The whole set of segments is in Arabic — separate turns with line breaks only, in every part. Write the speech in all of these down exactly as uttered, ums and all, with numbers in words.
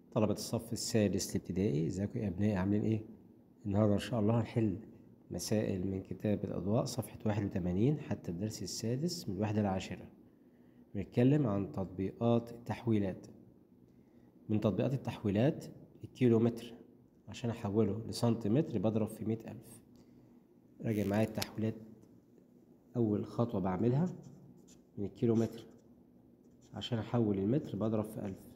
طلبة الصف السادس الابتدائي، ازيكم يا ابنائي؟ عاملين ايه؟ النهارده ان شاء الله هنحل مسائل من كتاب الأضواء صفحة واحد وتمانين حتى الدرس السادس من الوحدة العاشرة. بنتكلم عن تطبيقات التحويلات. من تطبيقات التحويلات الكيلومتر، عشان احوله لسنتيمتر بضرب في مئة ألف. راجع معايا التحويلات. أول خطوة بعملها من الكيلومتر، عشان احول المتر بضرب في ألف.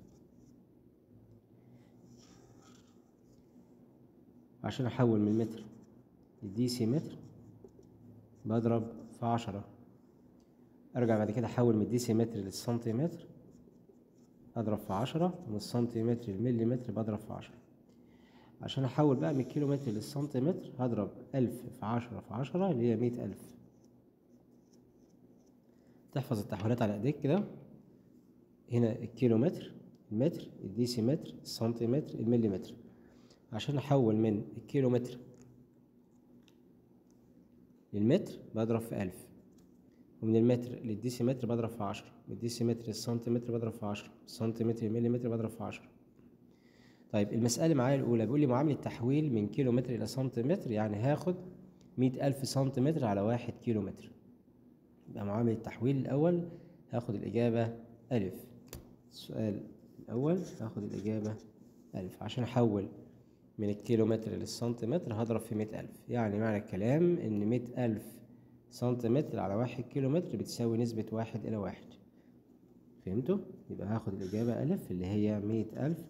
عشان احول من متر للديسي متر بضرب في عشرة. ارجع بعد كده احول من الديسيمتر للسنتيمتر اضرب في عشرة، ومن السنتيمتر للمليمتر بضرب في عشرة. عشان احول بقى من الكيلومتر للسنتيمتر هضرب ألف في عشرة في عشرة اللي هي مية ألف. تحفظ التحويلات على ايديك كده. هنا الكيلومتر، المتر، الديسيمتر، السنتيمتر، المليمتر. عشان احول من الكيلومتر للمتر بضرب في ألف، ومن المتر للديسيمتر بضرب في عشرة، من الديسيمتر للسنتيمتر بضرب في عشرة، السنتيمتر للمليمتر بضرب في عشرة. طيب المسألة معايا الأولى بيقول لي معاملة تحويل من كيلو متر إلى سنتيمتر، يعني هاخد مئة ألف سنتيمتر على واحد كيلو متر. يبقى معاملة التحويل الأول هاخد الإجابة ألف. السؤال الأول هاخد الإجابة ألف. عشان أحول من الكيلو متر للسنتيمتر هضرب في مئة ألف، يعني معنى الكلام إن مئة ألف سنتيمتر على واحد كيلو متر بتساوي نسبة واحد إلى واحد. فهمتوا؟ يبقى هاخد الإجابة ألف اللي هي مئة ألف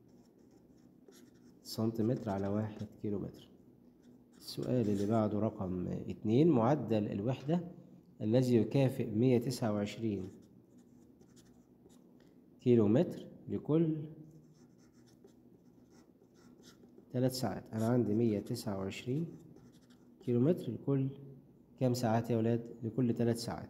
سنتيمتر على واحد كيلو متر. السؤال اللي بعده رقم اتنين، معدل الوحدة الذي يكافئ مية تسعة وعشرين كيلو متر لكل ثلاث ساعات. أنا عندي مية تسعة وعشرين كيلو متر لكل كام ساعات يا ولاد؟ لكل ثلاث ساعات.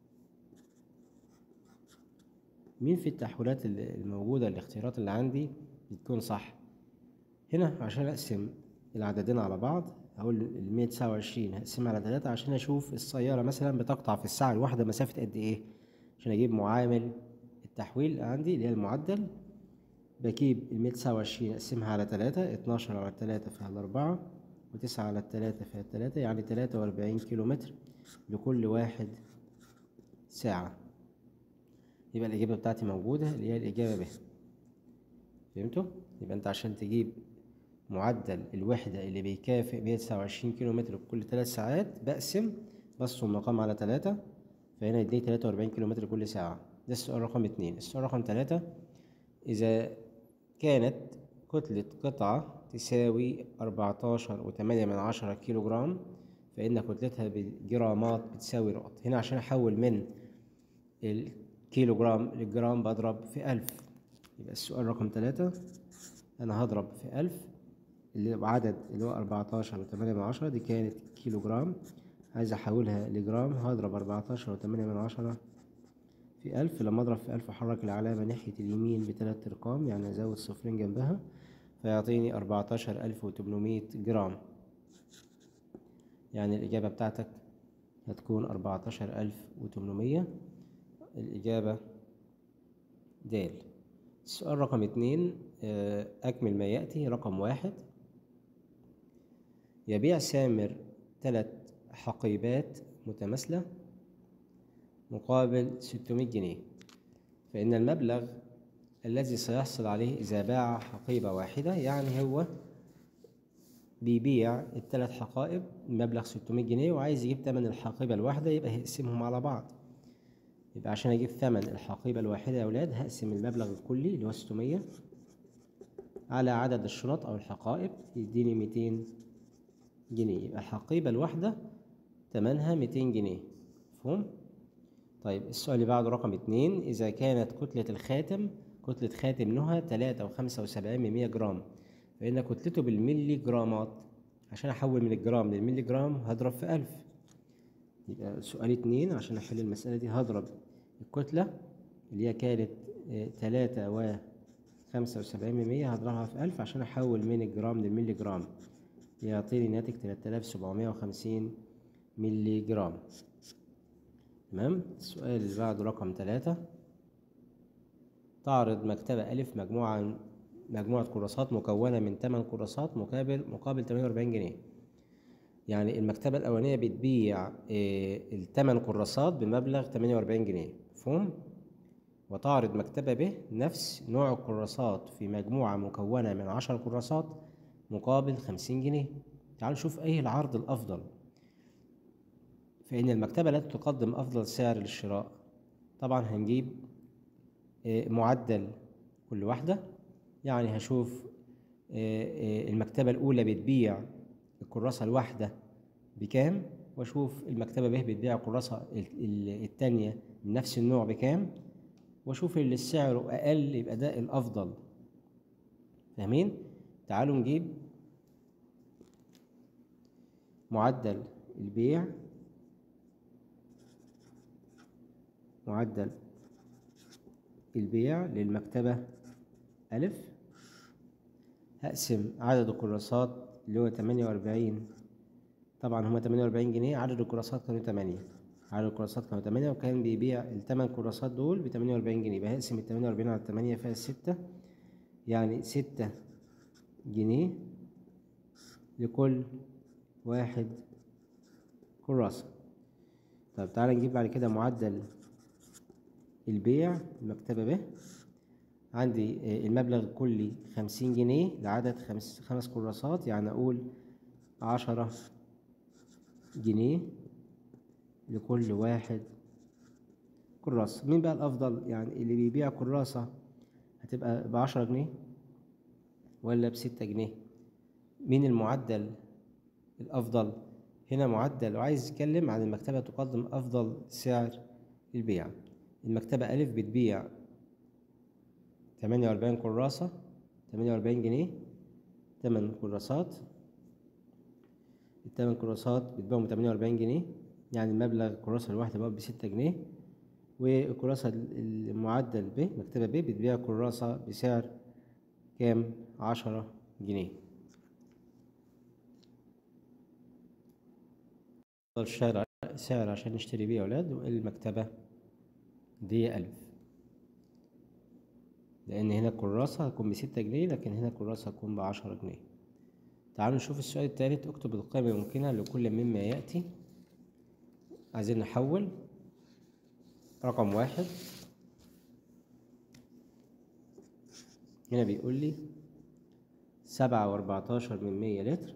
مين في التحويلات الموجودة الاختيارات اللي عندي بتكون صح؟ هنا عشان أقسم العددين على بعض هقول ال مية تسعة وعشرين هقسمها على تلاتة عشان أشوف السيارة مثلا بتقطع في الساعة الواحدة مسافة قد إيه، عشان أجيب معامل التحويل عندي اللي هي المعدل. بجيب ال مية تسعة وعشرين أقسمها على تلاتة، اتناشر على تلاتة فيها الأربعة، وتسعة على تلاتة فيها التلاتة، يعني تلاتة وأربعين كيلو متر لكل واحد ساعة. يبقى الإجابة بتاعتي موجودة اللي هي الإجابة ب. فهمتوا؟ يبقى أنت عشان تجيب معدل الوحدة اللي بيكافئ مية تسعة وعشرين كيلو متر كل ثلاث ساعات بقسم بسط المقام على تلاتة، فهنا يديني تلاتة وأربعين كيلو متر كل ساعة. ده السؤال رقم اتنين. السؤال رقم تلاتة، إذا كانت كتلة قطعة تساوي أربعتاشر وتمانية من عشرة كيلو جرام، فإن كتلتها بالجرامات بتساوي نقط. هنا عشان أحول من الكيلو جرام للجرام بضرب في ألف. يبقى السؤال رقم تلاتة أنا هضرب في ألف اللي بعدد اللي هو أربعتاشر وتمانية من عشرة، دي كانت كيلو جرام، عايز أحولها لجرام هضرب أربعتاشر وتمانية من عشرة في ألف. لما أضرب في ألف أحرك العلامة ناحية اليمين بتلات أرقام، يعني أزود صفرين جنبها فيعطيني أربعتاشر ألف وتمنمية جرام. يعني الإجابة بتاعتك هتكون أربعتاشر ألف وتمنمية. الإجابة د. السؤال رقم اتنين، أكمل ما يأتي. رقم واحد، يبيع سامر ثلاث حقيبات متماثلة مقابل ستمائة جنيه، فإن المبلغ الذي سيحصل عليه إذا باع حقيبة واحدة، يعني هو بيبيع الثلاث حقائب مبلغ ستمائة جنيه وعايز يجيب ثمن الحقيبة الواحدة، يبقى هيقسمهم على بعض. يبقى عشان أجيب ثمن الحقيبة الواحدة يا أولاد هقسم المبلغ الكلي اللي هو ستمائة على عدد الشنط أو الحقائب يديني ميتين جنيه. يبقى الحقيبة الواحدة تمنها ميتين جنيه. مفهوم؟ طيب السؤال اللي بعده رقم اتنين، إذا كانت كتلة الخاتم كتلة خاتم نهى تلاتة وخمسة وسبعين من مية جرام، فإن كتلته بالملي جرامات. عشان أحول من الجرام للملي جرام هضرب في ألف. يبقى سؤال اتنين عشان أحل المسألة دي هضرب الكتلة اللي هي كانت تلاتة وخمسة وسبعين من مية هضربها في ألف عشان أحول من الجرام للملي جرام، يعطيني ناتج تلاتة آلاف سبعمائة وخمسين ملي جرام. تمام. السؤال اللي بعده رقم ثلاثة، تعرض مكتبة ألف مجموعة مجموعة كراسات مكونة من تمن كراسات مقابل مقابل تمانية وأربعين جنيه. يعني المكتبة الأولانية بتبيع التمن كراسات بمبلغ تمانية وأربعين جنيه، مفهوم؟ وتعرض مكتبة ب نفس نوع الكراسات في مجموعة مكونة من عشر كراسات مقابل خمسين جنيه. تعالوا نشوف أي العرض الأفضل. فإن المكتبة التي تقدم أفضل سعر للشراء، طبعا هنجيب معدل كل واحدة. يعني هشوف المكتبة الأولى بتبيع الكراسة الواحدة بكام، واشوف المكتبة ب بتبيع الكراسة التانية من نفس النوع بكام، واشوف اللي سعره أقل يبقى ده الأفضل. فاهمين؟ تعالوا نجيب معدل البيع، معدل البيع للمكتبة ألف، هقسم عدد الكراسات اللي هو تمانية وأربعين، طبعا هما تمانية وأربعين جنيه، عدد الكراسات كانوا تمانية، عدد الكراسات كانوا تمانية، وكان بيبيع التمن كراسات دول بتمانية وأربعين جنيه. يبقى هقسم التمانية وأربعين على التمانية فيها ستة، يعني ستة جنيه لكل واحد كراسة. طب تعالى نجيب بعد كده معدل البيع المكتبة ب. عندي المبلغ الكلي خمسين جنيه لعدد خمس خمس كراسات، يعني أقول عشرة جنيه لكل واحد كراسة. مين بقى الأفضل؟ يعني اللي بيبيع كراسة هتبقى بعشرة جنيه ولا بستة جنيه؟ مين المعدل الأفضل؟ هنا معدل، لو عايز يتكلم عن المكتبة تقدم أفضل سعر للبيع، المكتبة ألف بتبيع تمانية وأربعين كراسة، تمانية وأربعين جنيه تمن كراسات، التمن كراسات بتبيعهم تمانية وأربعين جنيه، يعني المبلغ الكراسة الواحدة بقى بستة جنيه. والكراسة المعدل ب مكتبة ب بتبيع كراسة بسعر كام؟ عشرة جنيه. السعر سعر عشان نشتري بيه يا ولاد، والمكتبة دي ألف، لأن هنا الكراسة هتكون بستة جنيه، لكن هنا الكراسة هتكون بعشرة جنيه. تعالوا نشوف السؤال التالت. اكتب القائمة الممكنة لكل مما يأتي. عايزين نحول رقم واحد. هنا بيقول لي سبعة وأربعتاشر من مية لتر،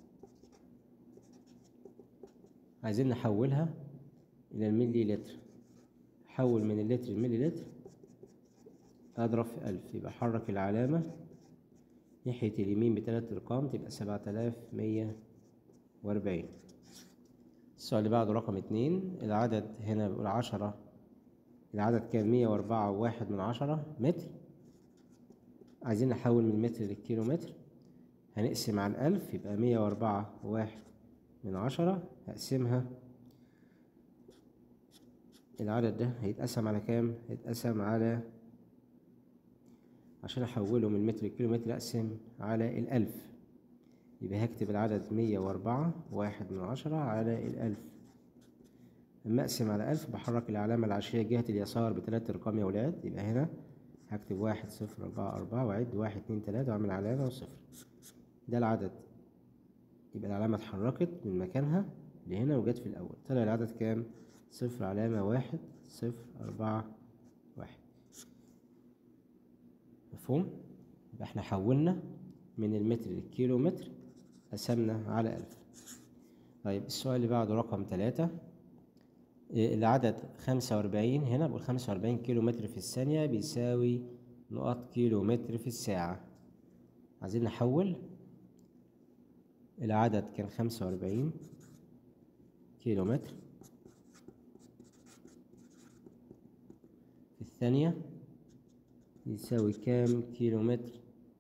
عايزين نحولها إلى الملي لتر. حول من اللتر الملي لتر، أضرب في ألف، يبقى حرك العلامة ناحية اليمين بتلات أرقام تبقى سبعة آلاف مية وأربعين. السؤال اللي بعده رقم اتنين. العدد هنا بيقول عشرة، العدد كان مية وأربعة وواحد من عشرة متر، عايزين نحول من متر للكيلو متر. هنقسم على ألف، يبقى مية وأربعة وواحد من عشرة، هقسمها، العدد ده هيتقسم على كام؟ هيتقسم على، عشان أحوله من متر لكيلو متر أقسم على الألف، يبقى هكتب العدد مية وأربعة واحد من عشرة على الألف. لما أقسم على ألف بحرك العلامة العشرية جهة اليسار بتلات أرقام يا ولاد، يبقى هنا هكتب واحد صفر أربعة أربعة وأعد واحد اتنين تلاتة وأعمل علامة وصفر، ده العدد. يبقى العلامة اتحركت من مكانها لهنا وجت في الأول، طلع العدد كام؟ صفر علامة واحد صفر أربعة واحد. مفهوم؟ يبقى احنا حولنا من المتر للكيلو متر، قسمنا على ألف. طيب السؤال اللي بعده رقم تلاتة. العدد خمسة وأربعين، هنا بقول خمسة وأربعين كيلو متر في الثانية بيساوي نقط كيلو متر في الساعة. عايزين نحول، العدد كان خمسة وأربعين كيلو متر في الثانية يساوي كام كيلو متر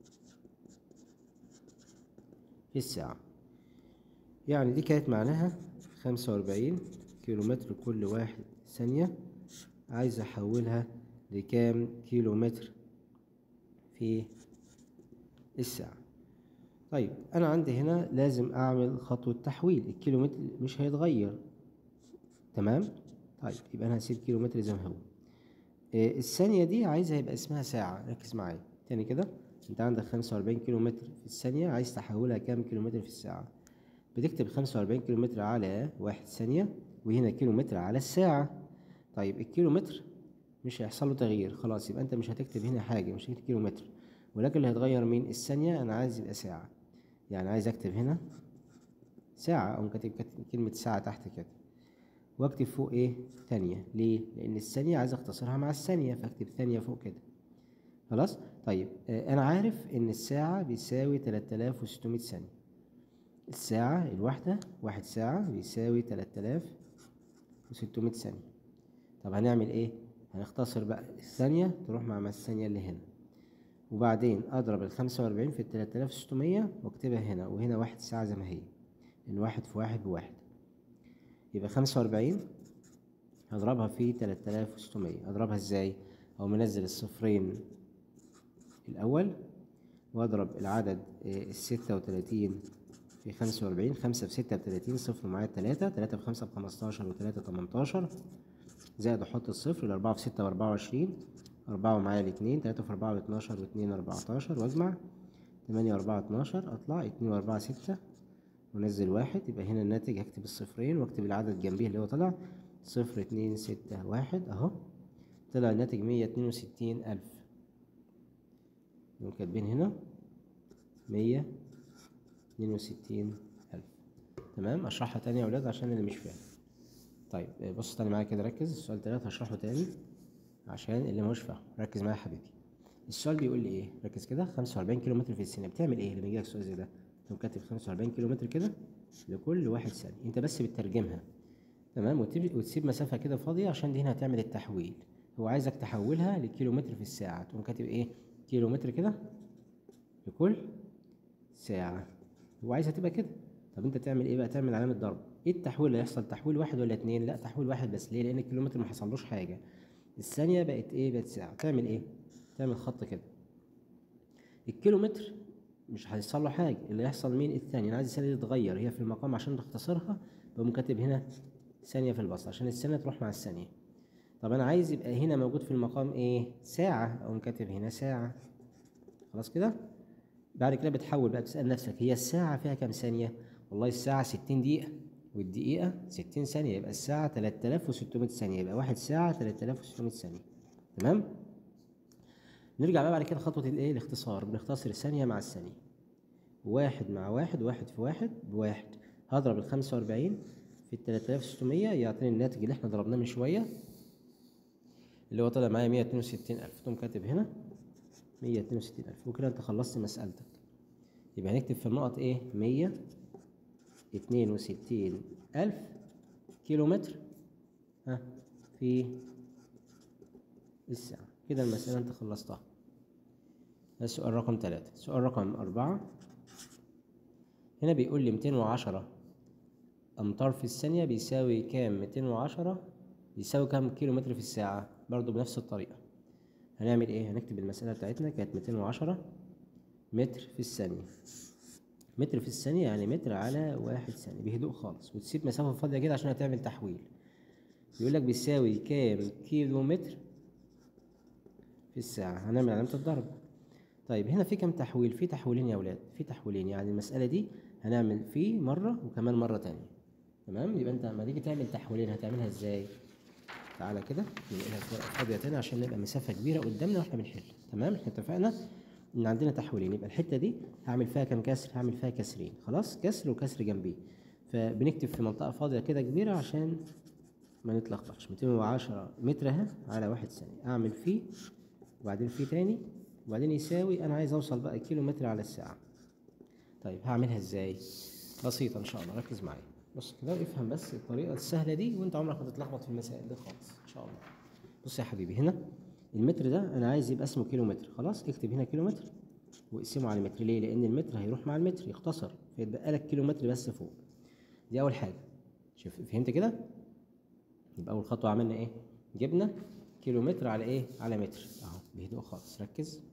في الساعة. يعني دي كانت معناها خمسة وأربعين كيلو متر كل واحد ثانية، عايز أحولها لكام كيلو متر في الساعة. طيب أنا عندي هنا لازم أعمل خطوة تحويل، الكيلو متر مش هيتغير، تمام؟ طيب يبقى أنا هسيب كيلو متر زي ما هو. إيه الثانية دي عايزها يبقى اسمها ساعة، ركز معايا تاني كده. انت عندك خمسة وأربعين كيلو متر في الثانية، عايز تحولها كام كيلو متر في الساعة؟ بتكتب خمسة وأربعين كيلو متر على واحد ثانية، وهنا كيلو متر على الساعة. طيب الكيلو متر مش هيحصل له تغيير خلاص، يبقى انت مش هتكتب هنا حاجة، مش هتكتب كيلو متر، ولكن اللي هيتغير مين؟ الثانية. انا عايز يبقى ساعة، يعني عايز اكتب هنا ساعة، او كاتب كلمة ساعة تحت كده، واكتب فوق ايه؟ ثانية. ليه؟ لان الثانية عايز اختصرها مع الثانية، فاكتب ثانية فوق كده. خلاص. طيب آه انا عارف ان الساعة بيساوي تلاتة آلاف وستمية ثانية. الساعة الواحدة، واحد ساعة بيساوي تلاتة آلاف وستمية ثانية. طب هنعمل ايه؟ هنختصر بقى الثانية تروح مع الثانية اللي هنا، وبعدين اضرب الخمسة وأربعين في التلاتة آلاف وستمية واكتبها هنا، وهنا واحد ساعة زي ما هي، ان واحد في واحد بواحد. يبقى خمسة وأربعين هضربها في تلاتة آلاف وستمية. اضربها ازاي؟ او منزل الصفرين الاول، واضرب العدد الستة وتلاتين في خمسة وأربعين. خمسة في ستة بتلاتين، صفر معايا تلاتة، تلاتة في خمسة بخمستاشر، وتلاتة تمنتاشر، زائد احط الصفر. الأربعة في ستة بأربعة وعشرين، أربعة ومعايا الاتنين، تلاتة في أربعة باتناشر، واتنين أربعتاشر، واجمع تمانية وأربعة اتناشر، أطلع اتنين وأربعة ستة، ونزل واحد. يبقى هنا الناتج هكتب الصفرين واكتب العدد جنبيه اللي هو طلع صفر اتنين ستة واحد أهو، طلع الناتج مية اتنين وستين ألف. نقوم كاتبين هنا مية اتنين وستين ألف. تمام. أشرحها تاني يا ولاد عشان اللي مش فاهم. طيب بص تاني معايا كده، ركز. السؤال تلاتة هشرحه تاني عشان اللي مش فاهم، ركز معايا يا حبيبي. السؤال بيقول لي ايه؟ ركز كده. خمسة وأربعين كيلو متر في الثانية. بتعمل ايه لما يجيلك سؤال زي ده؟ تقوم كاتب خمسة وأربعين كيلو متر كده لكل واحد ثانية، انت بس بتترجمها. تمام. وتسيب مسافة كده فاضية عشان دي هنا هتعمل التحويل. هو عايزك تحولها لكيلو متر في الساعة، تقوم كاتب ايه؟ كيلو متر كده لكل ساعة. هو عايزها تبقى كده. طب انت تعمل ايه بقى؟ تعمل علامة ضرب. ايه التحويل اللي هيحصل؟ تحويل واحد ولا اتنين؟ لا، تحويل واحد بس. ليه؟ لان الكيلومتر ما حصلوش حاجة، الثانية بقت ايه؟ بقت ساعة. تعمل ايه؟ تعمل خط كده. الكيلومتر مش هيحصل له حاجة، اللي يحصل مين؟ الثانية. انا عايز الثانية دي تتغير، هي في المقام عشان تختصرها بقوم كاتب هنا ثانية في البسط عشان الثانية تروح مع الثانية. طب انا عايز يبقى هنا موجود في المقام ايه؟ ساعة، اقوم كاتب هنا ساعة. خلاص كده. بعد كده بتحول بقى، تسأل نفسك هي الساعة فيها كام ثانية؟ والله الساعة ستين دقيقة، والدقيقة ستين ثانية، يبقى الساعة تلاتة آلاف وستمية ثانية، يبقى واحد ساعة تلاتة آلاف وستمية ثانية. تمام. نرجع بقى بعد كده خطوة الايه؟ الاختصار. بنختصر الثانية مع الثانية، واحد مع واحد، واحد في واحد بواحد. هضرب ال خمسة وأربعين في ال تلاتة آلاف وستمية يعطيني الناتج اللي احنا ضربناه من شوية، اللي هو طلع معايا مية اتنين وستين ألف. تقوم كاتب هنا مية اتنين وستين ألف، وكده انت خلصت مسألتك. يبقى هنكتب في النقط ايه؟ مية اتنين وستين ألف كيلو متر ها في الساعة. كده المسألة انت خلصتها. ده السؤال رقم تلاتة. سؤال رقم أربعة هنا بيقول لي ميتين وعشرة أمتار في الثانية بيساوي كام؟ ميتين وعشرة بيساوي كام كيلو متر في الساعة؟ برضو بنفس الطريقة. هنعمل ايه؟ هنكتب المسألة بتاعتنا كانت ميتين وعشرة متر في الثانية. متر في الثانية يعني متر على واحد ثانية، بهدوء خالص، وتسيب مسافة فاضية كده عشان هتعمل تحويل. يقول لك بيساوي كام كيلو متر في الساعة. هنعمل علامة الضرب. طيب هنا في كام تحويل؟ في تحويلين يا ولاد، في تحويلين، يعني المسألة دي هنعمل فيه مرة وكمان مرة تانية. تمام. يبقى انت لما تيجي تعمل تحويلين هتعملها ازاي؟ تعالى كده ننقلها في ورقة فاضية تاني عشان نبقى مسافة كبيرة قدامنا واحنا بنحل. تمام. احنا اتفقنا ان عندنا تحويلين، يبقى الحتة دي هعمل فيها كام كسر؟ هعمل فيها كسرين. خلاص، كسر وكسر جنبيه، فبنكتب في منطقة فاضية كده كبيرة عشان ما نتلخبطش. ميتين وعشرة متر اهي على واحد ثانية، اعمل فيه وبعدين فيه تاني وبعدين يساوي. انا عايز اوصل بقى كيلو متر على الساعة. طيب هعملها ازاي؟ بسيطة ان شاء الله، ركز معايا. بص كده افهم بس الطريقة السهلة دي، وانت عمرك ما تتلخبط في المسائل دي خالص ان شاء الله. بص يا حبيبي، هنا المتر ده انا عايز يبقى اسمه كيلو متر. خلاص، اكتب هنا كيلو متر واقسمه على متر. ليه؟ لان المتر هيروح مع المتر يختصر، فيتبقى لك كيلو متر بس فوق. دي اول حاجة. شوف فهمت كده؟ يبقى اول خطوة عملنا ايه؟ جبنا كيلو متر على ايه؟ على متر اهو، بهدوء خالص، ركز.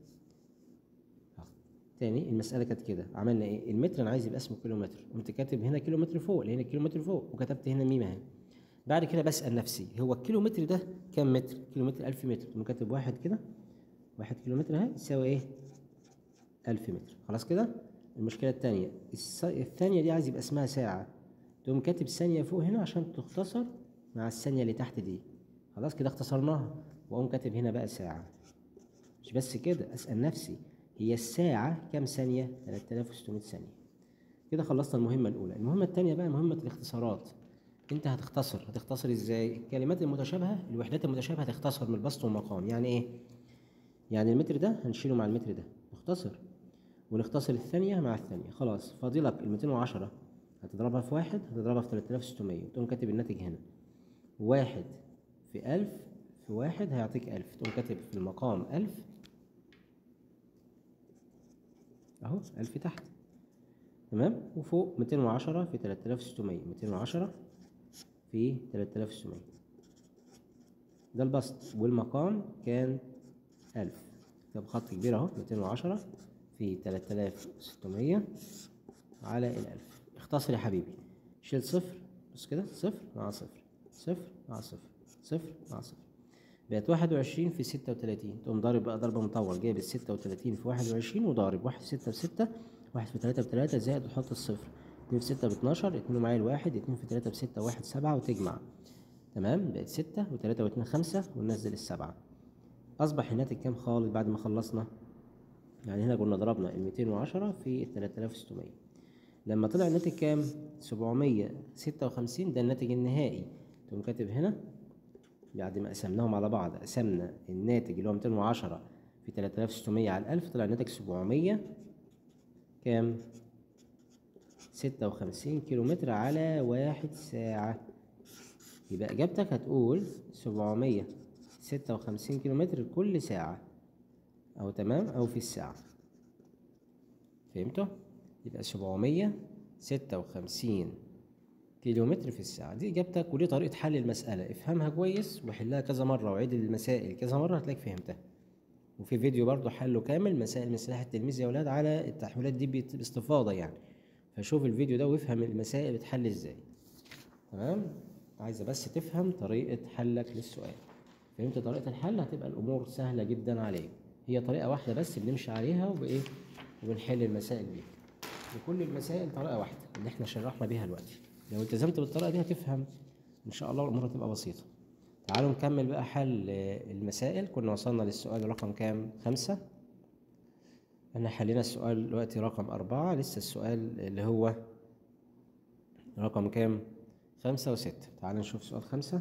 تاني المسألة كانت كده، عملنا ايه؟ المتر انا عايز يبقى اسمه كيلو متر، قمت كاتب هنا كيلو متر فوق لان كيلو متر فوق، وكتبت هنا ميم اهي. بعد كده بسأل نفسي هو الكيلو متر ده كام متر؟ كيلو متر ألف متر، قمت كاتب واحد كده، واحد كيلو متر اهي يساوي ايه؟ ألف متر. خلاص كده. المشكلة التانية الس... الثانية دي عايز يبقى اسمها ساعة، تقوم كاتب ثانية فوق هنا عشان تختصر مع الثانية اللي تحت دي. خلاص كده اختصرناها، وأقوم كاتب هنا بقى ساعة. مش بس كده، أسأل نفسي هي الساعة كام ثانية؟ تلاتة آلاف وستمية ثانية. كده خلصنا المهمة الأولى. المهمة التانية بقى مهمة الاختصارات. أنت هتختصر هتختصر إزاي؟ الكلمات المتشابهة، الوحدات المتشابهة هتختصر من البسط والمقام. يعني إيه؟ يعني المتر ده هنشيله مع المتر ده، نختصر، ونختصر الثانية مع الثانية. خلاص فاضلك ال ميتين وعشرة، هتضربها في واحد، هتضربها في تلاتة آلاف وستمية، تقوم كاتب الناتج هنا. واحد في ألف في واحد هيعطيك ألف، تقوم كاتب في المقام ألف أهو، ألف تحت. تمام. وفوق ميتين وعشرة في تلاتة آلاف وستمية، ميتين وعشرة في تلاتة آلاف وستمية، ده البسط. والمقام كان ألف، ده بخط كبير أهو، ميتين وعشرة في تلاتة آلاف وستمية على الألف. اختصر يا حبيبي، شيل صفر، بص كده، صفر مع صفر، صفر مع صفر، صفر مع صفر، بقت واحد وعشرين في ستة وتلاتين. تقوم ضارب بقى ضرب مطول، جايب الستة وتلاتين في واحد وعشرين وضارب، واحد في ستة بستة، واحد في تلاتة بتلاتة، زائد وتحط الصفر، اتنين في ستة باتناشر، اتنين معايا الواحد، اتنين في تلاتة بستة، واحد سبعة، وتجمع. تمام، بقت ستة وتلاتة واتنين خمسة، وننزل السبعة. أصبح الناتج كام خالص بعد ما خلصنا؟ يعني هنا كنا ضربنا ال ميتين وعشرة في تلاتة آلاف وستمية، لما طلع الناتج كام؟ سبعمية ستة وخمسين، ده الناتج النهائي. تقوم كاتب هنا بعد ما قسمناهم على بعض، قسمنا الناتج اللي هو ميتين وعشرة في تلاتة آلاف وستمية على الألف، طلع الناتج سبعمية كام؟ ستة وخمسين كيلو متر على واحد ساعة. يبقى إجابتك هتقول سبعمية ستة وخمسين كيلو متر كل ساعة، أو تمام، أو في الساعة. فهمتوا؟ يبقى سبعمية ستة وخمسين كيلو متر في الساعة، دي إجابتك. ودي طريقة حل المسألة، افهمها كويس وحلها كذا مرة، وعيد المسائل كذا مرة هتلاقيك فهمتها. وفي فيديو برضو حله كامل، مسائل من سلاح التلميذ يا ولاد، على التحويلات دي باستفاضة يعني. فشوف الفيديو ده وافهم المسائل بتحل ازاي. تمام. عايزة بس تفهم طريقة حلك للسؤال. فهمت طريقة الحل، هتبقى الأمور سهلة جدا عليك. هي طريقة واحدة بس بنمشي عليها وبإيه، وبنحل المسائل دي. لكل المسائل طريقة واحدة اللي احنا شرحنا بيها دلوقتي. لو التزمت بالطريقة دي هتفهم إن شاء الله، الأمور هتبقى بسيطة. تعالوا نكمل بقى حل المسائل. كنا وصلنا للسؤال رقم كام؟ خمسة. احنا حلينا السؤال دلوقتي رقم أربعة، لسه السؤال اللي هو رقم كام؟ خمسة وستة. تعالوا نشوف سؤال خمسة.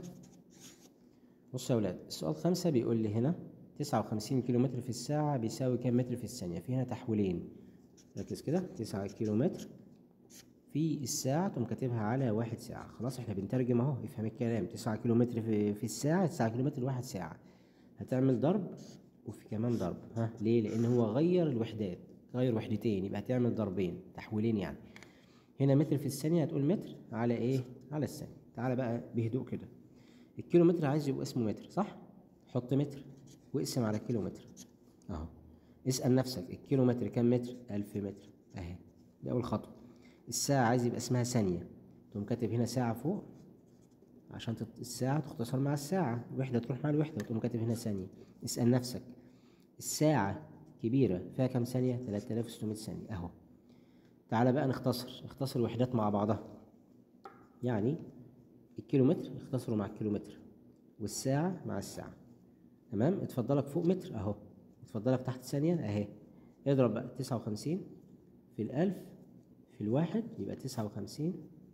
بصوا يا ولاد، السؤال خمسة بيقول لي هنا تسعة وخمسين كيلو متر في الساعة بيساوي كام متر في الثانية؟ في هنا تحويلين، ركز كده، تسعة كيلو متر في الساعة، تقوم كاتبها على واحد ساعة. خلاص احنا بنترجم اهو، افهم الكلام. تسعة كيلو متر في, في الساعة، تسعة كيلو متر لواحد ساعة. هتعمل ضرب وفي كمان ضرب، ها ليه؟ لأن هو غير الوحدات، غير وحدتين، يبقى هتعمل ضربين، تحويلين يعني. هنا متر في الثانية، هتقول متر على ايه؟ على الثانية. تعالى بقى بهدوء كده، الكيلو متر عايز يبقى اسمه متر، صح؟ حط متر واقسم على الكيلو متر اهو. اسأل نفسك الكيلو متر كام متر؟ ألف متر اهي، دي أول خطوة. الساعة عايز يبقى اسمها ثانية، تقوم كاتب هنا ساعة فوق عشان تت... الساعة تختصر مع الساعة، وحدة تروح مع الوحدة، وتقوم كاتب هنا ثانية. اسأل نفسك الساعة كبيرة فيها كام ثانية؟ تلاتة آلاف وستمية ثانية اهو. تعالى بقى نختصر، نختصر وحدات مع بعضها. يعني الكيلو متر اختصروا مع الكيلو متر، والساعة مع الساعة. تمام. اتفضلك فوق متر اهو، اتفضلك تحت ثانية اهي. اضرب بقى تسعة وخمسين في الألف في الواحد، يبقى تسعة وخمسين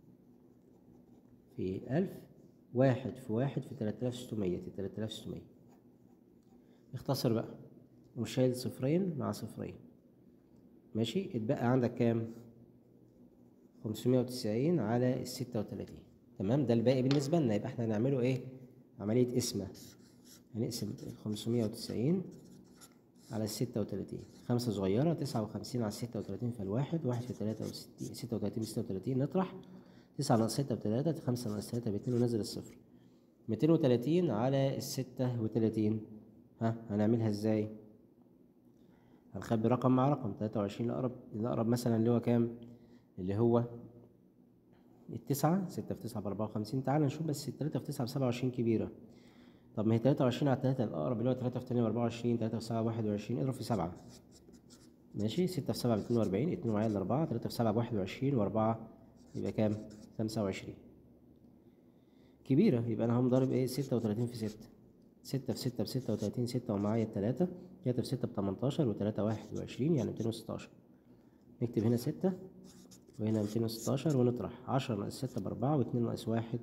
في ألف، واحد في واحد في تلاتة آلاف وستمية، في تلاتة آلاف وستمية. اختصر بقى وشايل صفرين مع صفرين، ماشي. اتبقى عندك كام؟ خمسمية وتسعين على الستة وتلاتين. تمام، ده الباقي بالنسبة لنا. يبقى احنا هنعمله ايه؟ عملية قسمة. هنقسم الخمسمية وتسعين على الستة وتلاتين، خمسة صغيرة، تسعة وخمسين على الستة وتلاتين فالواحد، واحد في تلاتة وستين، ستة وتلاتين ستة وتلاتين، نطرح تسعة ناقص ستة بتلاتة، خمسة ناقص تلاتة باتنين، ونزل الصفر. ميتين وتلاتين على الستة وتلاتين، ها هنعملها ازاي؟ هنخبي رقم مع رقم، تلاتة وعشرين الأقرب، الأقرب مثلا اللي هو كام؟ اللي هو التسعة، ستة في تسعة بأربعة وخمسين. تعال نشوف بس التلاتة في تسعة بسبعة وعشرين كبيرة. طب ما هي تلاتة وعشرين على تلاتة الأقرب اللي هو تلاتة في تانية بأربعة وعشرين، تلاتة في سبعة بواحد وعشرين، اضرب في سبعة. ماشي. ستة في سبعة باتنين وأربعين، اتنين وعيال أربعة، تلاتة في سبعة بواحد وعشرين، وأربعة يبقى كام؟ خمسة وعشرين. كبيرة، يبقى أنا هقوم ضارب إيه؟ ستة وتلاتين في ستة. ستة في ستة بستة وتلاتين، ستة ومعايا التلاتة، تلاتة في ستة بتمنتاشر، وتلاتة واحد وعشرين يعني ميتين وستاشر. نكتب هنا ستة وهنا ميتين وستاشر ونطرح. عشرة ناقص ستة بأربعة، واتنين ناقص واحد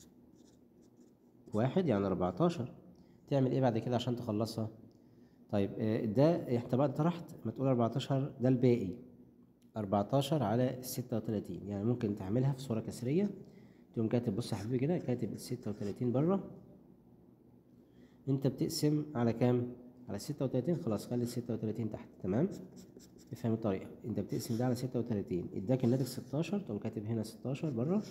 واحد يعني أربعتاشر. تعمل إيه بعد كده عشان تخلصها؟ طيب آه، ده أنت بقى طرحت، ما تقول أربعتاشر ده الباقي، أربعتاشر على الستة وتلاتين، يعني ممكن تعملها في صورة كسرية. تقوم كاتب، بص يا حبيبي كده، كاتب الستة وتلاتين بره، انت بتقسم على كام؟ على ستة وتلاتين. خلاص خلي الستة وتلاتين تحت. تمام، افهم الطريقة. انت بتقسم ده على ستة وتلاتين، اداك الناتج ستاشر، تقوم كاتب هنا ستاشر بره،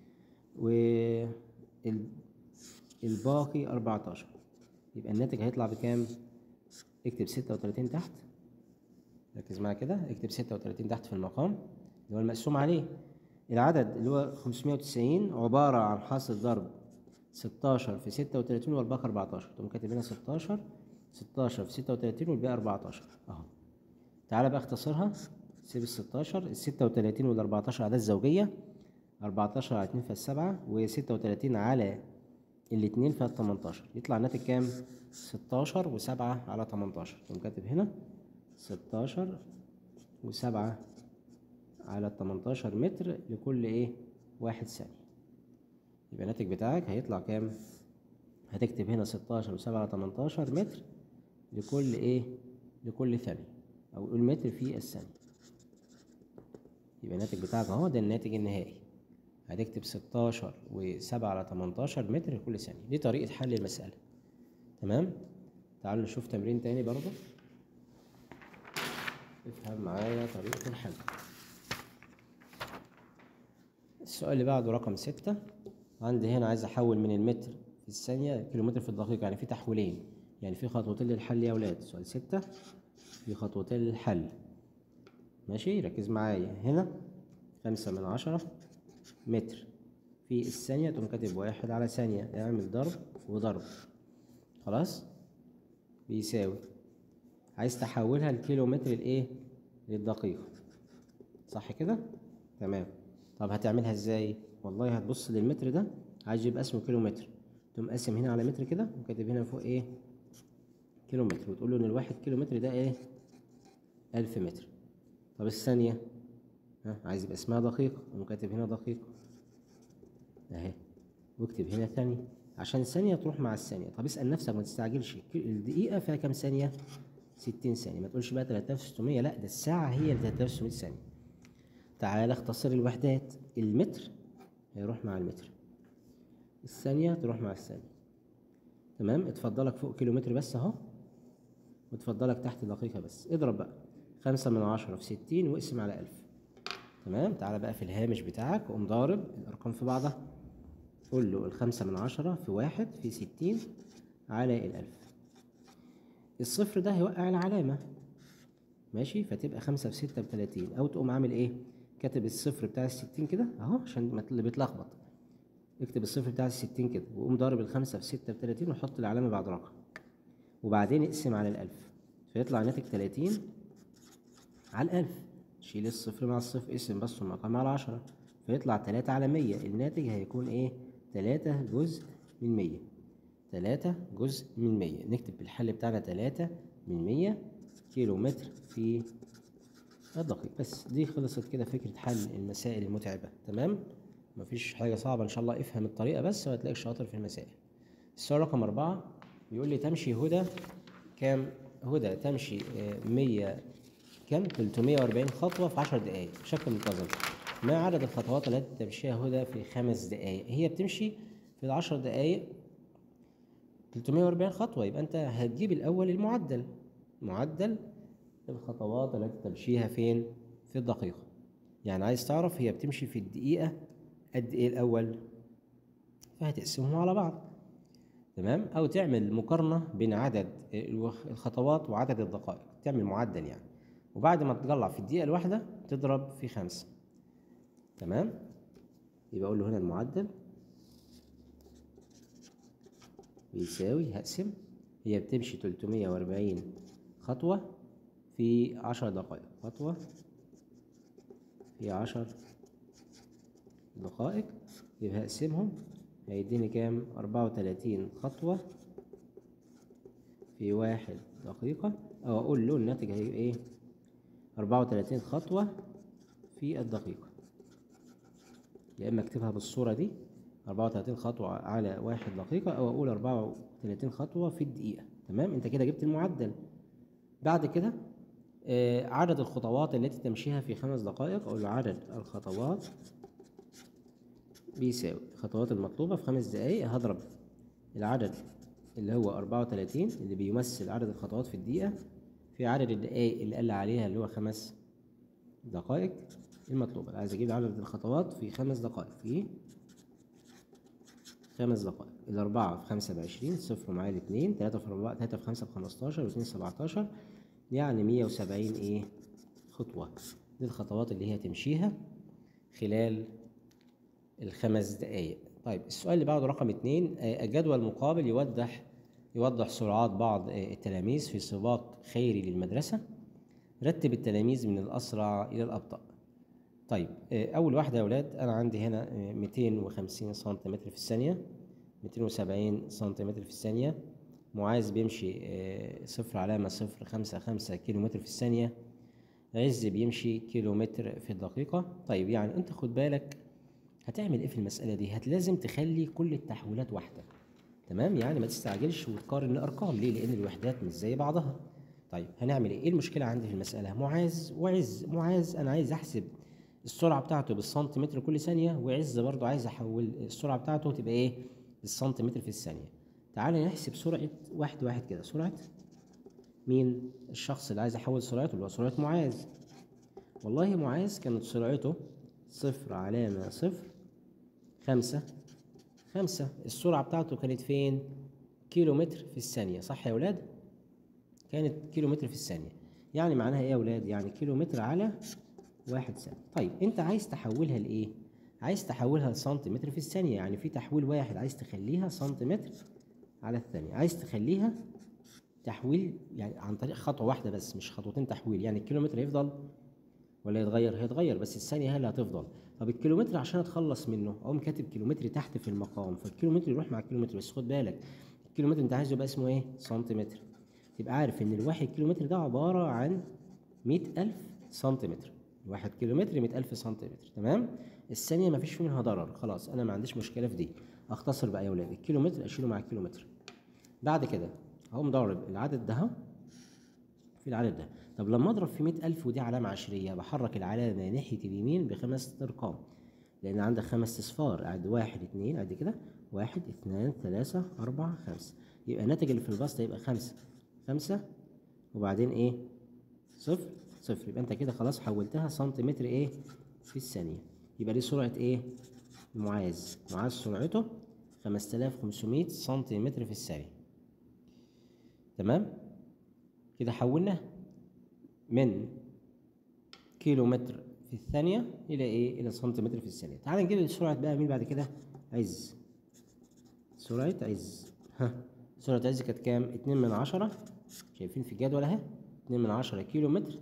والباقي أربعتاشر. يبقى الناتج هيطلع بكام؟ اكتب ستة وتلاتين تحت، ركز معايا كده، اكتب ستة وتلاتين تحت في المقام اللي هو المقسوم عليه. العدد اللي هو خمسمية وتسعين عبارة عن حاصل ضرب ستاشر في ستة وتلاتين والباقي أربعتاشر. تقوم كاتب هنا ستاشر، ستاشر في ستة وتلاتين والباقي أربعتاشر اهو. تعالى بقى اختصرها، سيب ال ستاشر، ال ستة وتلاتين وال أربعتاشر أعداد زوجية، أربعتاشر على اتنين فيها السبعة، و ستة وتلاتين على الاتنين فيها التمنتاشر. يطلع الناتج كام؟ ستاشر وسبعة على تمنتاشر. تقوم كاتب هنا ستاشر وسبعة على التمنتاشر متر لكل ايه؟ واحد ثانية. يبقى الناتج بتاعك هيطلع كام؟ هتكتب هنا ستاشر وسبعة على تمنتاشر متر لكل ايه؟ لكل ثانية، او قول متر في الثانية. يبقى الناتج بتاعك اهو، ده الناتج النهائي. هتكتب ستاشر وسبعة على تمنتاشر متر لكل ثانية. دي طريقة حل المسألة. تمام. تعالوا نشوف تمرين تاني برضه، افهم معايا طريقة الحل. السؤال اللي بعده رقم ستة. عندي هنا عايز احول من المتر في الثانية كيلومتر في الدقيقة، يعني في تحويلين، يعني في خطوتين للحل يا ولاد. سؤال ستة في خطوتين للحل. ماشي، ركز معايا. هنا خمسة من عشرة متر في الثانية، تقوم كاتب واحد على ثانية، اعمل ضرب وضرب. خلاص، بيساوي، عايز تحولها لكيلومتر الايه؟ للدقيقة، صح كده؟ تمام. طب هتعملها ازاي؟ والله هتبص للمتر ده، عايز يبقى اسمه كيلو متر، تقوم قاسم هنا على متر كده، وكاتب هنا فوق ايه؟ كيلو متر، وتقول له ان الواحد كيلو متر ده ايه؟ ألف متر. طب الثانية، ها عايز يبقى اسمها دقيقة، تقوم كاتب هنا دقيقة اهي، واكتب هنا ثانية عشان الثانية تروح مع الثانية. طب اسأل نفسك، ما تستعجلش، الدقيقة فيها كام ثانية؟ ستين ثانية. ما تقولش بقى تلاتة آلاف وستمية، لا، ده الساعة هي اللي تلاتة آلاف وستمية ثانية. تعالى اختصر الوحدات، المتر هيروح مع المتر، الثانية تروح مع الثانية. تمام. اتفضلك فوق كيلو متر بس اهو، واتفضلك تحت دقيقة بس. اضرب بقى خمسة من عشرة في ستين واقسم على ألف. تمام. تعالى بقى في الهامش بتاعك، قوم ضارب الأرقام في بعضها، قول له الخمسة من عشرة في واحد في ستين على الألف. الصفر ده هيوقع العلامة، ماشي، فتبقى خمسة في ستة بتلاتين. أو تقوم عامل إيه؟ كاتب الصفر بتاع الستين كده أهو، عشان اللي بيتلخبط، اكتب الصفر بتاع الستين كده، وقوم ضارب الخمسة في ستة بتلاتين، وحط العلامة بعد رقم، وبعدين اقسم على الألف، فيطلع ناتج تلاتين على الألف. شيل الصفر مع الصفر، اقسم بس المقام على عشرة، فيطلع تلاتة على مية. الناتج هيكون إيه؟ تلاتة جزء من مية. تلاتة جزء من مية. نكتب بالحل بتاعنا تلاتة من مية كيلو متر في الدقيقة. بس دي خلصت كده فكرة حل المسائل المتعبة. تمام، مفيش حاجة صعبة إن شاء الله، افهم الطريقة بس وهتلاقيك شاطر في المسائل. السؤال رقم أربعة بيقول لي تمشي هدى كام؟ هدى تمشي آه، مية كام؟ تلتمية وأربعين خطوة في عشر دقايق بشكل منتظم. ما عدد الخطوات التي تمشيها هدى في خمس دقايق؟ هي بتمشي في العشر دقايق تلتمية وأربعين خطوة، يبقى أنت هتجيب الأول المعدل، معدل الخطوات التي تمشيها فين؟ في الدقيقة. يعني عايز تعرف هي بتمشي في الدقيقة قد إيه الأول، فهتقسمهم على بعض. تمام. أو تعمل مقارنة بين عدد الخطوات وعدد الدقائق، تعمل معدل يعني، وبعد ما تطلع في الدقيقة الواحدة تضرب في خمسة. تمام. يبقى أقول له هنا المعدل بيساوي، هقسم، هي بتمشي تلتمية وأربعين خطوة في عشر دقائق. خطوة في عشر دقائق، يبقى هقسمهم هيديني كام؟ أربعة وتلاتين خطوة في واحد دقيقة، أو أقول له الناتج هيبقى إيه؟ أربعة وتلاتين خطوة في الدقيقة. يا إما أكتبها بالصورة دي أربعة وتلاتين خطوة على واحد دقيقة، أو أقول أربعة وتلاتين خطوة في الدقيقة. تمام، أنت كده جبت المعدل. بعد كده آه عدد الخطوات التي تمشيها في خمس دقائق، أقول له عدد الخطوات بيساوي الخطوات المطلوبة في خمس دقايق، هضرب العدد اللي هو أربعة وتلاتين اللي بيمثل عدد الخطوات في الدقيقة في عدد الدقايق اللي قال عليها اللي هو خمس دقائق المطلوبة. عايز أجيب عدد الخطوات في خمس دقائق في خمس دقائق. الأربعة في خمسة بعشرين، صفر معايا الاتنين، تلاتة في أربعة تلاتة في خمسة بخمستاشر، واتنين سبعتاشر، يعني مية وسبعين إيه خطوة. دي الخطوات اللي هي تمشيها خلال الخمس دقايق. طيب السؤال اللي بعده رقم اتنين، الجدول المقابل يوضح يوضح سرعات بعض التلاميذ في سباق خيري للمدرسة. رتب التلاميذ من الأسرع إلى الأبطأ. طيب أول واحدة يا أولاد، أنا عندي هنا ميتين وخمسين سنتيمتر في الثانية، ميتين وسبعين سنتيمتر في الثانية. معاذ بيمشي صفر علامة صفر خمسة خمسة كيلو متر في الثانية. عز بيمشي كيلو متر في الدقيقة. طيب يعني أنت خد بالك هتعمل إيه في المسألة دي؟ هتلازم تخلي كل التحويلات واحدة. تمام، يعني ما تستعجلش وتقارن الأرقام. ليه؟ لأن الوحدات مش زي بعضها. طيب هنعمل إيه؟ إيه المشكلة عندي في المسألة؟ معاذ وعز. معاذ أنا عايز أحسب السرعة بتاعته بالسنتيمتر كل ثانية، وعز برضو عايز أحول السرعة بتاعته تبقى إيه؟ بالسنتيمتر في الثانية. تعالى نحسب سرعة واحد واحد كده. سرعة مين؟ الشخص اللي عايز أحول سرعته اللي هو سرعة معاذ. والله معاذ كانت سرعته صفر علامة صفر خمسة خمسة. السرعة بتاعته كانت فين؟ كيلو متر في الثانية، صح يا ولاد؟ كانت كيلو متر في الثانية. يعني معناها ايه يا ولاد؟ يعني كيلو متر على واحد ثانية. طيب انت عايز تحولها لايه؟ عايز تحولها لسنتيمتر في الثانية، يعني في تحويل واحد عايز تخليها سنتيمتر على الثانية. عايز تخليها تحويل يعني عن طريق خطوة واحدة بس، مش خطوتين تحويل. يعني الكيلومتر هيفضل ولا يتغير؟ هيتغير، بس الثانية هي اللي هتفضل. طب الكيلومتر عشان اتخلص منه اقوم كاتب كيلومتر تحت في المقام، فالكيلومتر يروح مع الكيلومتر. بس خد بالك الكيلومتر انت عايزه يبقى اسمه ايه؟ سنتيمتر. تبقى عارف ان الواحد كيلومتر ده عبارة عن مئة ألف سنتيمتر. الواحد كيلومتر مئة ألف سنتيمتر. تمام؟ الثانية مفيش فيه منها ضرر، خلاص أنا ما عنديش مشكلة في دي. أختصر بقى يا ولاد، الكيلومتر أشيله مع الكيلومتر. بعد كده هقوم ضارب العدد ده اهو في العدد ده. طب لما أضرب في مئة ألف ودي علامة عشرية، بحرك العلامة ناحية اليمين بخمس أرقام، لأن عندك خمس أصفار. أعد واحد اتنين، أعد كده واحد اتنين تلاتة أربعة خمسة. يبقى الناتج اللي في البسط يبقى خمسة خمسة وبعدين إيه؟ صفر صفر. يبقى أنت كده خلاص حولتها سنتيمتر إيه؟ في الثانية. يبقى دي سرعة إيه؟ معاذ. معاذ سرعته خمسة آلاف وخمسمائة سنتيمتر في الثانية. تمام؟ كده حولنا من كيلو متر في الثانية إلى إيه؟ إلى سنتيمتر في الثانية. تعال نجيب سرعة بقى مين بعد كده؟ عز. سرعة عز. ها سرعة عز كانت كام؟ اتنين من عشرة. شايفين في الجدول أهي؟ اتنين من عشرة كيلو متر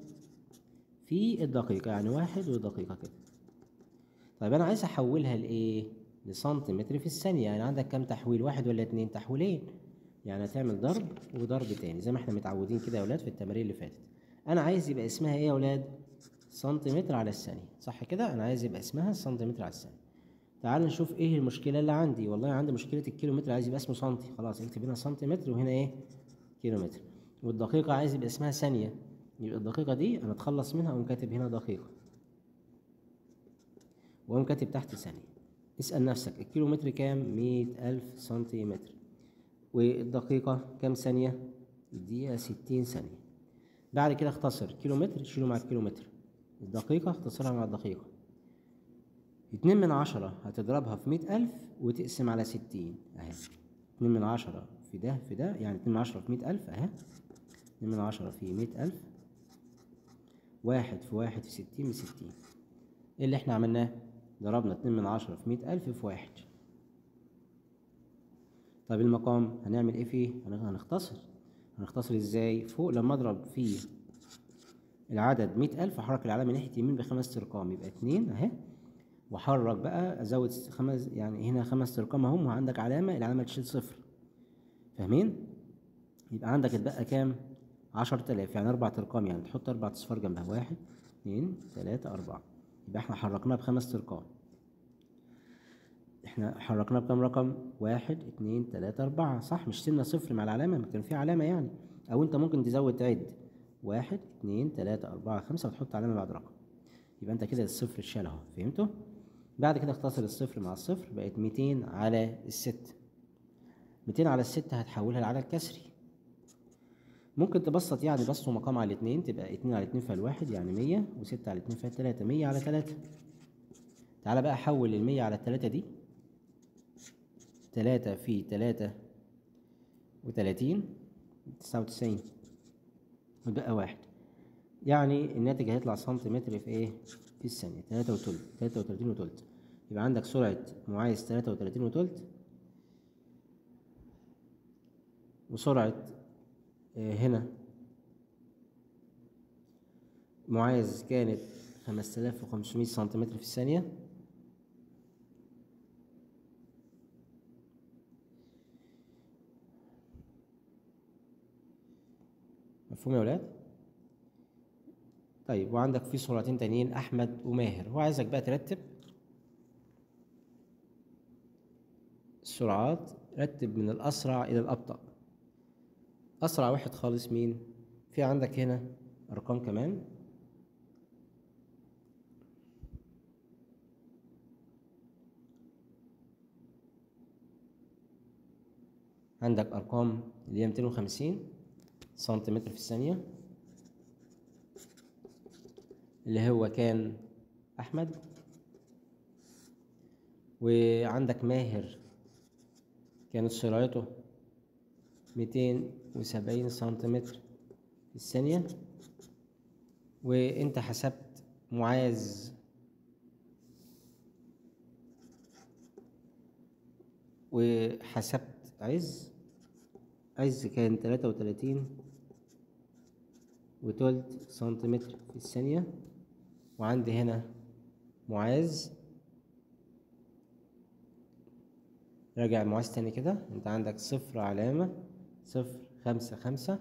في الدقيقة، يعني واحد ودقيقة كده. طيب أنا عايز أحولها لإيه؟ لسنتيمتر في الثانية. يعني عندك كام تحويل؟ واحد ولا اتنين؟ تحويلين. يعني هتعمل ضرب وضرب تاني زي ما احنا متعودين كده يا ولاد في التمارين اللي فاتت. أنا عايز يبقى اسمها إيه يا ولاد؟ سنتيمتر على الثانية، صح كده؟ أنا عايز يبقى اسمها سنتيمتر على الثانية. تعال نشوف إيه المشكلة اللي عندي. والله عندي مشكلة الكيلومتر عايز يبقى اسمه سنتي، خلاص اكتب هنا سنتيمتر وهنا إيه؟ كيلومتر. والدقيقة عايز يبقى اسمها ثانية، يبقى الدقيقة دي أنا أتخلص منها وأقوم كاتب هنا دقيقة وأقوم كاتب تحت ثانية. اسأل نفسك الكيلومتر كام؟ مئة ألف سنتيمتر. والدقيقة كام ثانية؟ الدقيقة ستين ثانية. بعد كده اختصر كيلومتر شيله مع الكيلومتر، الدقيقة اختصرها مع الدقيقة. اتنين من عشرة هتضربها في مئة ألف وتقسم على ستين اهي. اتنين من عشرة في ده في ده يعني اتنين من عشرة في مئة ألف اهي. اتنين من عشرة في مئة ألف. واحد في واحد في ستين بستين. ايه اللي احنا عملناه؟ ضربنا اتنين من عشرة في مئة ألف في واحد. طب المقام هنعمل ايه فيه؟ هنختصر. هنختصر ازاي؟ فوق لما اضرب فيه العدد مية ألف، أحرك العلامة ناحية اليمين بخمس أرقام، يبقى اتنين أهي، وأحرك بقى أزود خمس، يعني هنا خمس أرقام أهم، وعندك علامة، العلامة تشيل صفر. فاهمين؟ يبقى عندك اتبقى كام؟ عشرة آلاف، يعني أربع أرقام، يعني تحط أربع أصفار جنبها، واحد اتنين تلاتة أربعة. يبقى احنا حركناها بخمس أرقام. احنا حركناها بكام رقم؟ واحد اتنين تلاتة أربعة، صح؟ مش شلنا صفر مع العلامة، ما كان في علامة يعني. أو أنت ممكن تزود تعد واحد اتنين تلاتة أربعة خمسة وتحط علامة بعد رقم. يبقى أنت كده الصفر اتشال أهو، فهمتوا؟ بعد كده اختصر الصفر مع الصفر، بقت ميتين على الست. ميتين على الست هتحولها لعدد كسري. ممكن تبسط يعني بسط ومقام على الاتنين، تبقى اتنين على اتنين فالواحد يعني مية، وستة على اتنين فالتلاتة، مية على تلاتة. تعالى بقى حول المية على التلاتة دي، تلاتة في تلاتة وتلاتين، تسعة وتسعين، وتبقى واحد. يعني الناتج هيطلع سنتيمتر في ايه؟ في الثانية، تلاتة وتلت، تلاتة وتلاتين وتلت. يبقى عندك سرعة معايز تلاتة وتلاتين وتلت، وسرعة آه هنا معايز كانت خمسة آلاف وخمسمية سنتيمتر في الثانية. مفهوم يا ولاد؟ طيب، وعندك في سرعتين تانيين، أحمد وماهر. هو عايزك بقى ترتب السرعات، رتب من الأسرع إلى الأبطأ. أسرع واحد خالص مين؟ في عندك هنا أرقام كمان، عندك أرقام اللي هي ميتين وخمسين سنتيمتر في الثانية، اللي هو كان أحمد. وعندك ماهر كانت سرعته ميتين وسبعين سنتيمتر في الثانية. وانت حسبت معاذ وحسبت عز، عز كان تلاتة وتلاتين وتلت سنتيمتر في الثانية. وعندي هنا معاذ، راجع معاذ تاني كده، انت عندك صفر علامة صفر خمسة خمسة،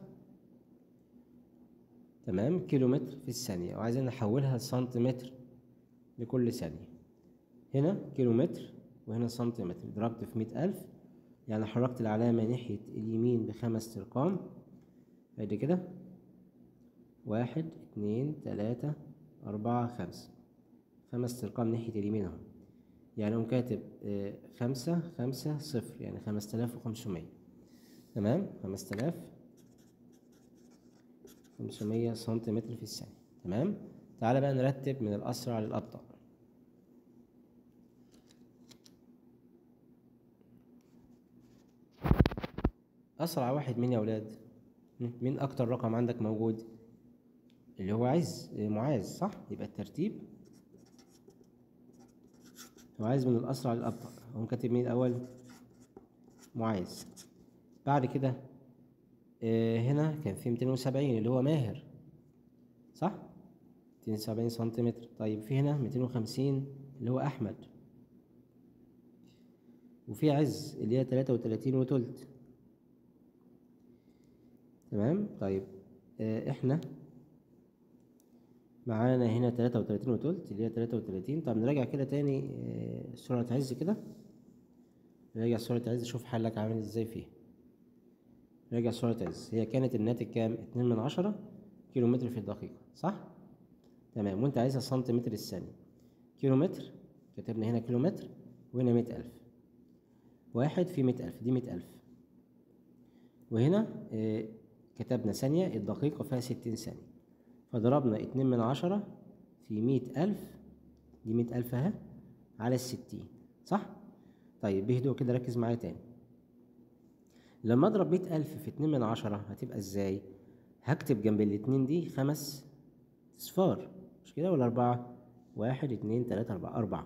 تمام، كيلومتر في الثانية، وعايزين نحولها لسنتيمتر لكل ثانية. هنا كيلومتر وهنا سنتيمتر، ضربت في مية ألف، يعني حركت العلامة ناحية اليمين بخمس أرقام. ادي كده واحد اتنين تلاتة أربعة خمسة، خمس أرقام ناحية اليمين اهو. يعني أقوم كاتب آه خمسة خمسة صفر، يعني خمسة آلاف وخمسمية، تمام، خمسة آلاف وخمسمية سنتيمتر في الثانية، تمام. تعالى بقى نرتب من الأسرع للأبطأ. أسرع واحد مين يا ولاد؟ مين أكتر رقم عندك موجود؟ اللي هو عز، معاذ، صح؟ يبقى الترتيب معاذ من الأسرع للأبطأ. هقوم كاتب مين الأول؟ معاذ. بعد كده آه هنا كان في ميتين وسبعين اللي هو ماهر، صح؟ ميتين وسبعين سنتيمتر. طيب في هنا ميتين وخمسين اللي هو أحمد، وفي عز اللي هي تلاتة وتلاتين وتلت، تمام. طيب آه احنا معانا هنا تلاتة وتلاتين وتلت اللي هي تلاتة وتلاتين. طب نراجع كده تاني آه سرعة عز كده، نراجع سرعة عز، شوف حلك عامل ازاي فيها. نراجع سرعة عز، هي كانت الناتج كام؟ اتنين من عشرة كيلو متر في الدقيقة، صح؟ تمام. وانت عايزها سنتيمتر الثانية. كيلو متر، كتبنا هنا كيلو متر، وهنا مية ألف، واحد في مية ألف، دي مية ألف. وهنا آه كتبنا ثانية، الدقيقة فيها ستين ثانية، فضربنا اتنين من عشرة في مية ألف، دي مية ألف اهي، على الستين، صح؟ طيب بهدوء كده، ركز معايا تاني. لما اضرب مية ألف في اتنين من عشرة هتبقى ازاي؟ هكتب جنب الاتنين دي خمس اصفار، مش كده ولا أربعة؟ واحد اتنين تلاتة أربعة، أربعة،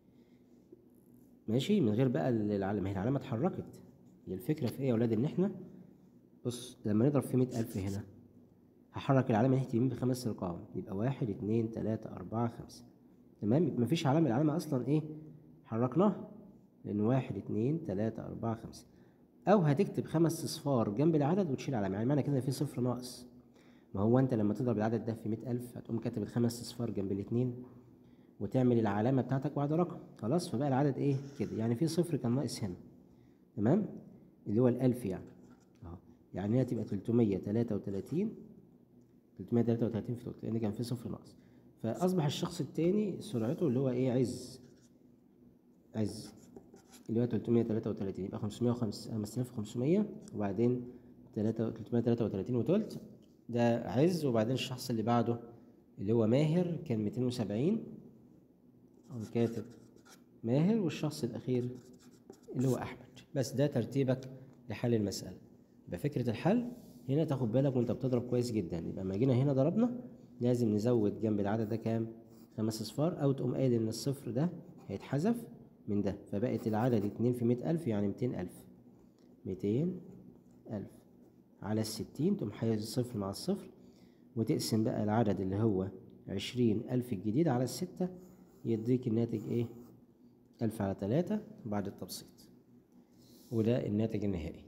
ماشي، من غير بقى العلامة، هي العلامة اتحركت. هي الفكرة في ايه يا ولاد؟ ان احنا بص، لما نضرب في مية ألف هنا هحرك العلامة ناحية اليمين بخمس أرقام، يبقى واحد اتنين تلاتة أربعة خمسة. تمام، يبقى مفيش علامة، العلامة أصلا إيه؟ حركناها، لأن واحد اتنين تلاتة أربعة خمسة. أو هتكتب خمس أصفار جنب العدد وتشيل علامة، يعني معنى كده في صفر ناقص. ما هو أنت لما تضرب العدد ده في مية ألف هتقوم كاتب الخمس أصفار جنب الاتنين وتعمل العلامة بتاعتك بعد رقم، خلاص، فبقى العدد إيه كده، يعني في صفر كان ناقص هنا. تمام، اللي هو الألف يعني. أهو، يعني هي تبقى تلتمية تلاتة وتلاتين، تلتمية تلاتة وتلاتين في تلت، لأن كان في صفر ناقص. فأصبح الشخص التاني سرعته اللي هو إيه، عز عز اللي هو تلتمية تلاتة وتلاتين، يبقى خمسمية وخمسة، خمسة آلاف وخمسمية، وبعدين تلتمية تلاتة وتلاتين وتلت، ده عز. وبعدين الشخص اللي بعده اللي هو ماهر كان ميتين وسبعين، أو كاتب ماهر، والشخص الأخير اللي هو أحمد. بس ده ترتيبك لحل المسألة. يبقى فكرة الحل هنا تاخد بالك وأنت بتضرب كويس جدا. يبقى لما جينا هنا ضربنا لازم نزود جنب العدد ده كام؟ خمس أصفار، أو تقوم قايل إن الصفر ده هيتحذف من ده، فبقت العدد اتنين في مية ألف، يعني ميتين ألف. ميتين ألف على الستين، تقوم حايز الصفر مع الصفر، وتقسم بقى العدد اللي هو عشرين ألف الجديد على الستة، يديك الناتج إيه؟ ألف على تلاتة بعد التبسيط، وده الناتج النهائي.